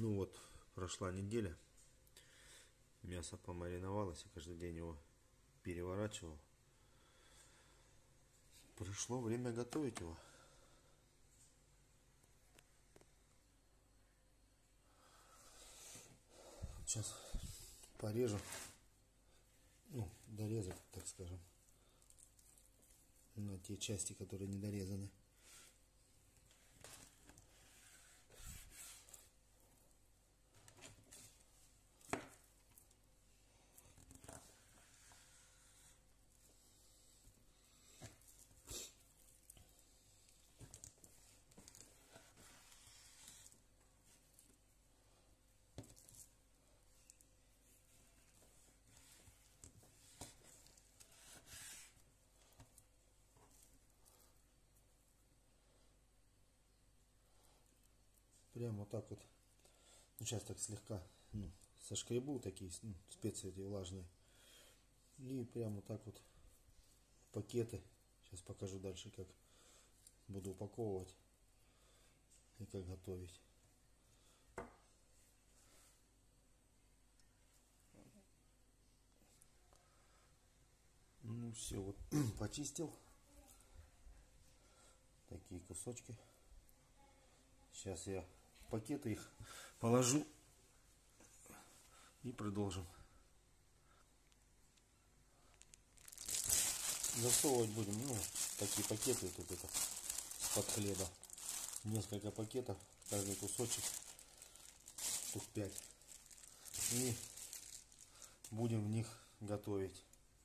Ну вот, прошла неделя, мясо помариновалось, и каждый день его переворачивал. Пришло время готовить его. Сейчас порежу, ну, дорезать, так скажем, на те части, которые не дорезаны. Прям вот так вот. Ну, сейчас так слегка, ну, сошкребу такие, ну, специи эти влажные. И прям вот так вот в пакеты. Сейчас покажу дальше, как буду упаковывать и как готовить. Ну все, вот почистил. Такие кусочки. Сейчас я в пакеты их положу и продолжим. Засовывать будем, ну, такие пакеты, тут это под хлеба. Несколько пакетов, каждый кусочек, штук 5. И будем в них готовить.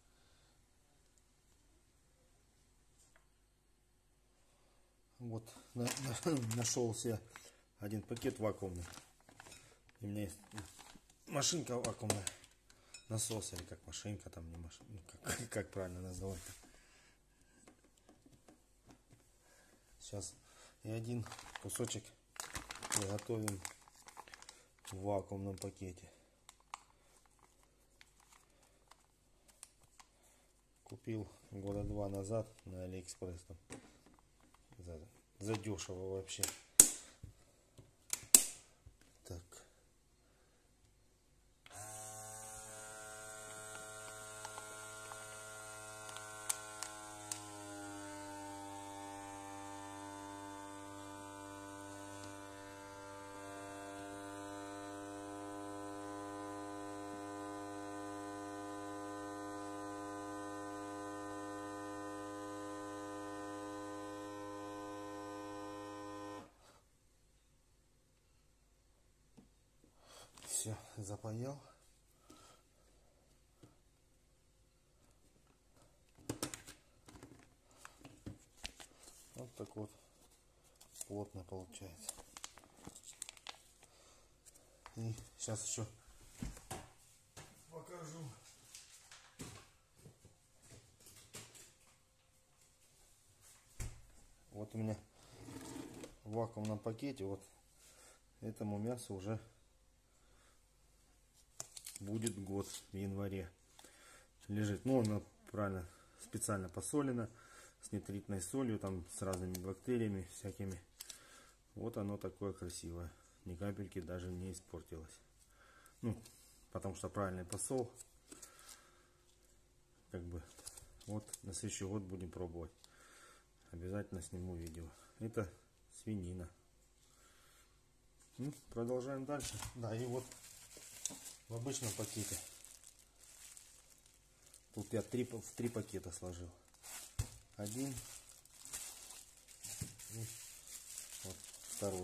Вот нашел себе один пакет вакуумный. И у меня есть машинка вакуумная. Насос или как машинка, там не машинка, ну, как правильно называть-то. Сейчас и один кусочек приготовим в вакуумном пакете. Купил года 2 назад на Алиэкспресс. За дешево вообще. Так. Все, запаял. Вот так вот плотно получается. И сейчас еще покажу. Вот у меня в вакуумном пакете вот этому мясу уже будет год в январе. Лежит. Ну, оно правильно специально посолено с нитритной солью, там с разными бактериями всякими. Вот оно такое красивое. Ни капельки даже не испортилось. Ну, потому что правильный посол. Как бы вот на следующий год будем пробовать. Обязательно сниму видео. Это свинина. Ну, продолжаем дальше. Да, и вот в обычном пакете. Тут я в три пакета сложил. Один. И вот второй.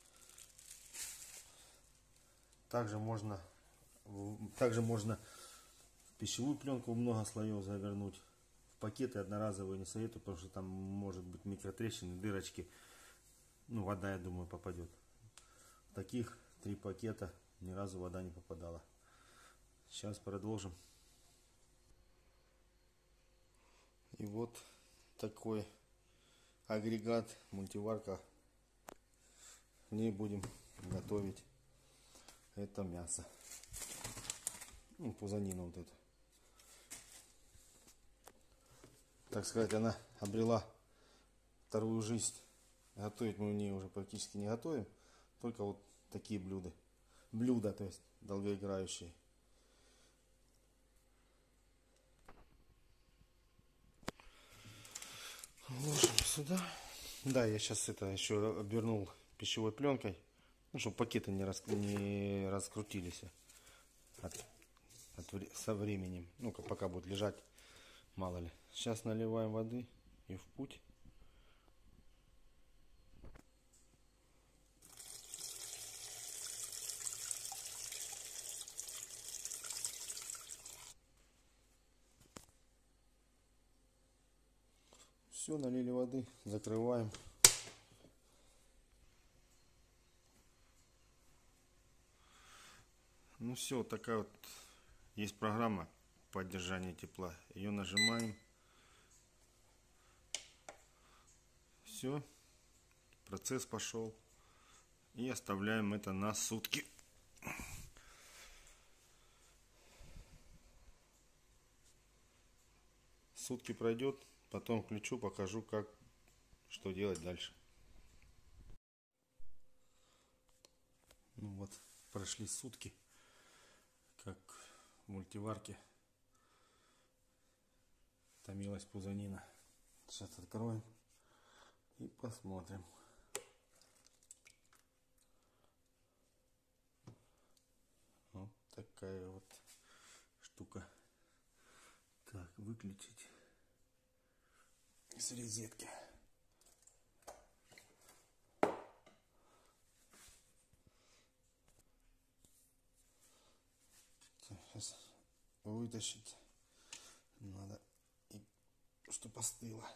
Также можно в пищевую пленку много слоев завернуть. В пакеты одноразовые не советую, потому что там может быть микротрещины, дырочки. Ну, вода, я думаю, попадет. В таких 3 пакета ни разу вода не попадала. Сейчас продолжим. И вот такой агрегат, мультиварка. В ней будем готовить это мясо. Ну, пузанину вот эту. Так сказать, она обрела вторую жизнь. Готовить мы в ней уже практически не готовим. Только вот такие блюда. блюда, то есть долгоиграющие. Ложим сюда. Да, я сейчас это еще обернул пищевой пленкой, ну, чтобы пакеты не раскрутились со временем. Ну, пока будет лежать, мало ли. Сейчас наливаем воды и в путь. Все, налили воды, закрываем. Ну все, такая вот есть программа поддержания тепла. Ее нажимаем. Все, процесс пошел. И оставляем это на сутки. Сутки пройдет, потом включу, покажу, что делать дальше. Ну вот, прошли сутки, как в мультиварке томилась пузанина. Сейчас откроем и посмотрим. Вот такая вот штука. Так, выключить с розетки. Сейчас вытащить надо, чтобы остыло.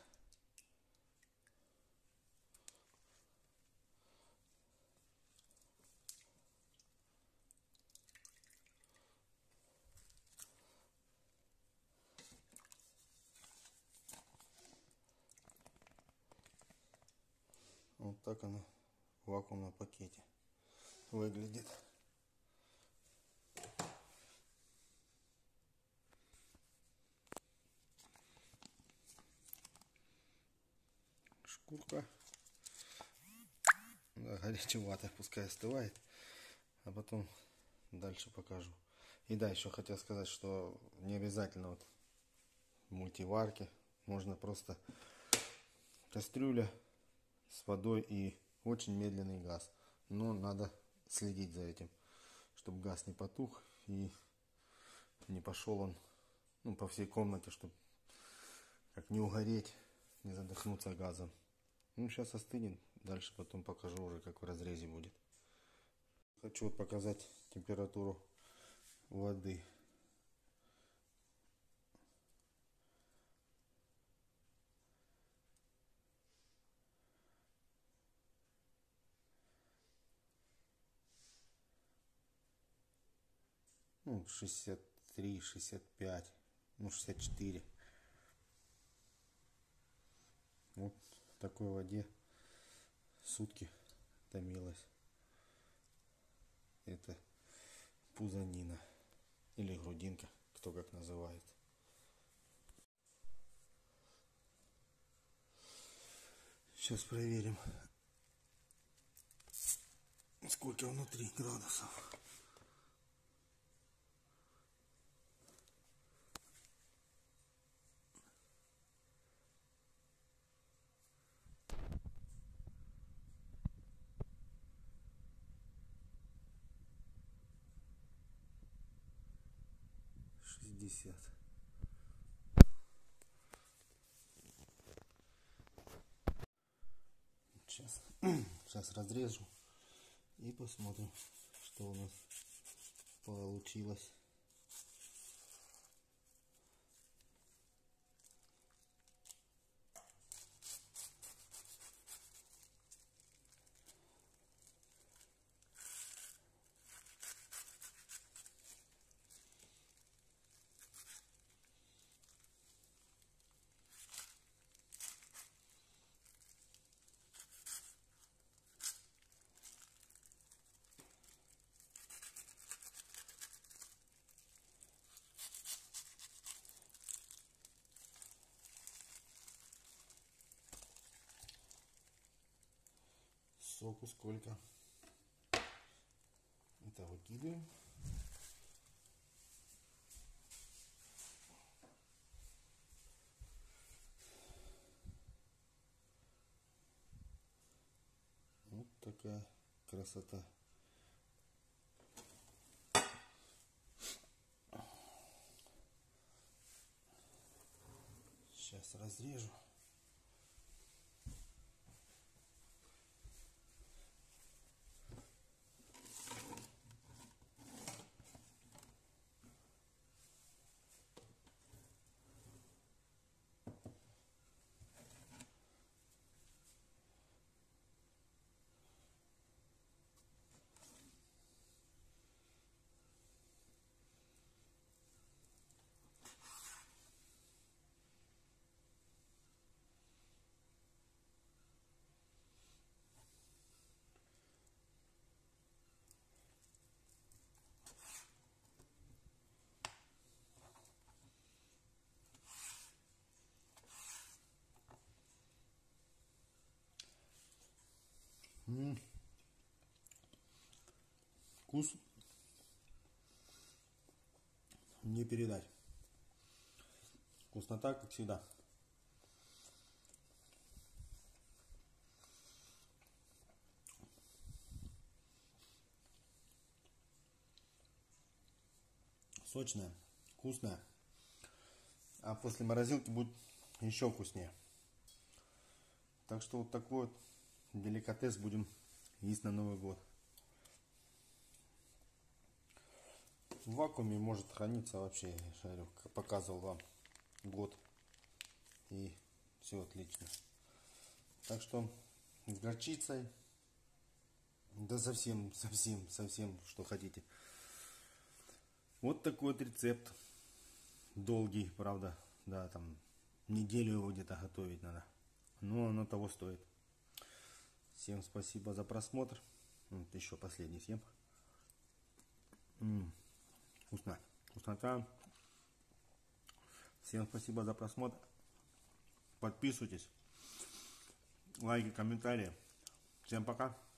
Вот так она в вакуумном пакете выглядит. Шкурка. Да, горячевато, пускай остывает. А потом дальше покажу. И да, еще хотел сказать, что не обязательно вот в мультиварке. Можно просто кастрюля с водой и очень медленный газ. Но надо следить за этим, чтобы газ не потух и не пошел он, ну, по всей комнате, чтобы как не угореть, не задохнуться газом. Ну, сейчас остынет, дальше потом покажу уже, как в разрезе будет. Хочу вот показать температуру воды. Ну, 63, 65, ну, 64. Вот в такой воде сутки томилась. Это пузанина или грудинка, кто как называет. Сейчас проверим, сколько внутри градусов. Сейчас разрежу и посмотрим, что у нас получилось. Соку сколько? Это Это выкидываем. Вот такая красота. Сейчас разрежу. Вкус не передать. Вкуснота, как всегда. Сочная, вкусная. А после морозилки будет еще вкуснее. Так что вот такой вот деликатес будем есть на Новый год. В вакууме может храниться вообще, я шарю, как показывал вам, год. И все отлично. Так что с горчицей, да совсем, что хотите. Вот такой вот рецепт. Долгий, правда, да, там неделю его где-то готовить надо. Но оно того стоит. Всем спасибо за просмотр. Вот еще последний съем. Вкусно. Вкуснота. Всем спасибо за просмотр. Подписывайтесь. Лайки, комментарии. Всем пока.